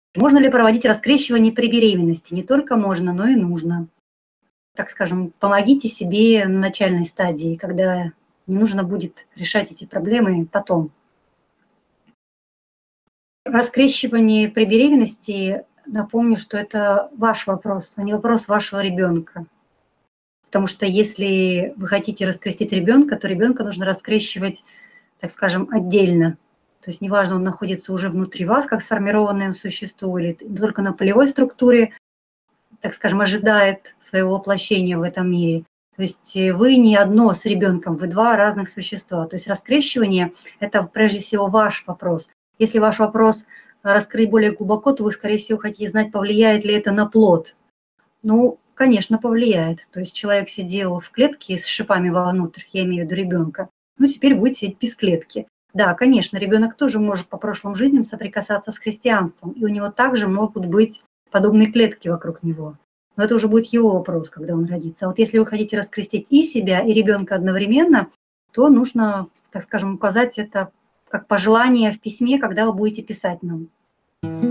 Можно ли проводить раскрещивание при беременности? Не только можно, но и нужно. Так скажем, помогите себе на начальной стадии, когда не нужно будет решать эти проблемы потом. Раскрещивание при беременности, напомню, что это ваш вопрос, а не вопрос вашего ребенка. Потому что если вы хотите раскрестить ребенка, то ребенка нужно раскрещивать, так скажем, отдельно. То есть неважно, он находится уже внутри вас, как сформированное существо, или только на полевой структуре, так скажем, ожидает своего воплощения в этом мире. То есть вы не одно с ребенком, вы два разных существа. То есть раскрещивание – это прежде всего ваш вопрос. Если ваш вопрос раскрыть более глубоко, то вы, скорее всего, хотите знать, повлияет ли это на плод. Ну, конечно, повлияет. То есть человек сидел в клетке с шипами вовнутрь, я имею в виду ребенка, ну теперь будет сидеть без клетки. Да, конечно, ребенок тоже может по прошлым жизням соприкасаться с христианством, и у него также могут быть подобные клетки вокруг него. Но это уже будет его вопрос, когда он родится. А вот если вы хотите раскрестить и себя, и ребенка одновременно, то нужно, так скажем, указать это как пожелание в письме, когда вы будете писать нам.